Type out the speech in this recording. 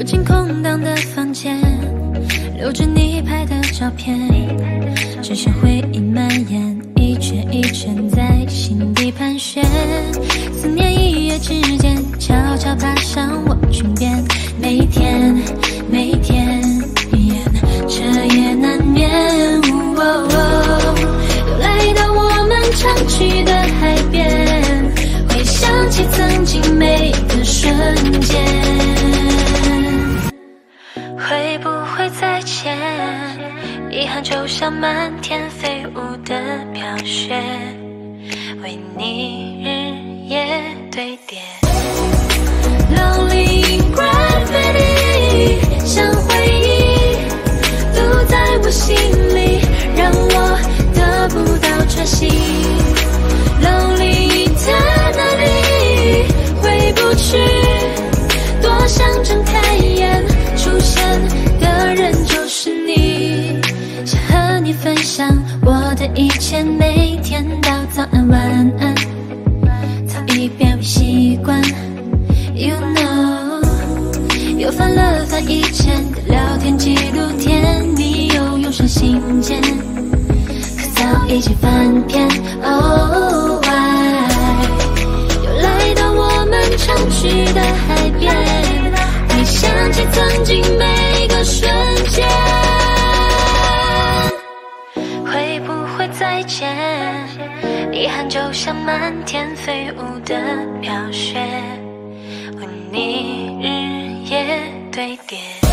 进空荡的房间，留着你拍的照片，只剩回忆蔓延，一圈一圈在心底盘旋。思念一夜之间，悄悄爬上我裙边，每一天，每一天，彻夜难眠。又来到我们常去的海边，回想起曾经每个瞬间，会不会再见？遗憾就像满天飞舞的飘雪，为你日夜堆叠。Lonely gravity， 像回忆堵在我心里，让我得不到喘息。Lonely eternity， 回不去，多想睁开眼，出现的人就是你。想和你分享我的一切，每天道早安晚安，早已变为习惯。You know， 又翻了翻以前的聊天记录，甜蜜又涌上心间，可早已经翻篇。Oh why， 又来到我们常去的海边，回想起曾经每个瞬间，会不会再见？遗憾就像满天飞舞的飘雪，为你日夜堆叠。